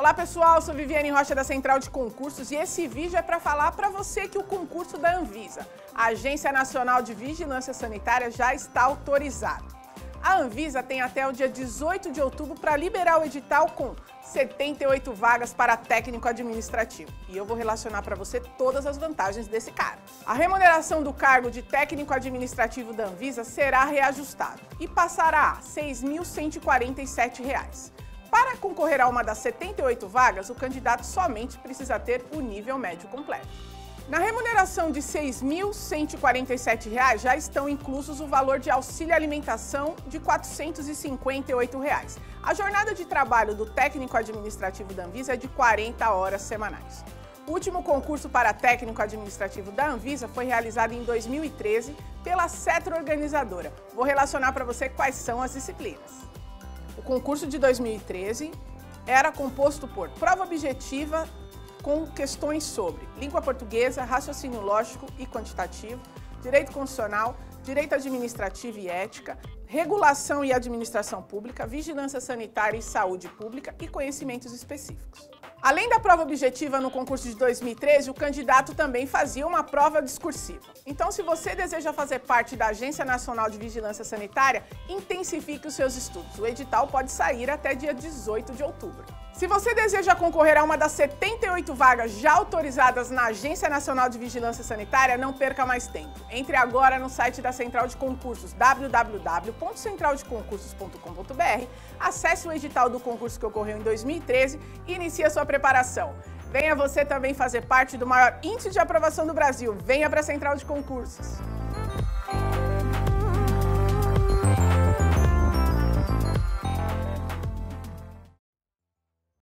Olá pessoal, sou Viviane Rocha da Central de Concursos e esse vídeo é para falar para você que o concurso da Anvisa, a Agência Nacional de Vigilância Sanitária, já está autorizado. A Anvisa tem até o dia 18 de outubro para liberar o edital com 78 vagas para técnico administrativo. E eu vou relacionar para você todas as vantagens desse cargo. A remuneração do cargo de técnico administrativo da Anvisa será reajustada e passará a R$ 6.147. Para concorrer a uma das 78 vagas, o candidato somente precisa ter o nível médio completo. Na remuneração de R$ 6.147 já estão inclusos o valor de auxílio alimentação de R$ 458. A jornada de trabalho do técnico administrativo da Anvisa é de 40 horas semanais. O último concurso para técnico administrativo da Anvisa foi realizado em 2013 pela Cetro Organizadora. Vou relacionar para você quais são as disciplinas. O concurso de 2013 era composto por prova objetiva com questões sobre língua portuguesa, raciocínio lógico e quantitativo, direito constitucional, direito administrativo e ética, regulação e administração pública, vigilância sanitária e saúde pública e conhecimentos específicos. Além da prova objetiva no concurso de 2013, o candidato também fazia uma prova discursiva. Então, se você deseja fazer parte da Agência Nacional de Vigilância Sanitária, intensifique os seus estudos. O edital pode sair até dia 18 de outubro. Se você deseja concorrer a uma das 78 vagas já autorizadas na Agência Nacional de Vigilância Sanitária, não perca mais tempo. Entre agora no site da Central de Concursos, www.centraldeconcursos.com.br, acesse o edital do concurso que ocorreu em 2013 e inicie a sua preparação. Venha você também fazer parte do maior índice de aprovação do Brasil. Venha para a Central de Concursos.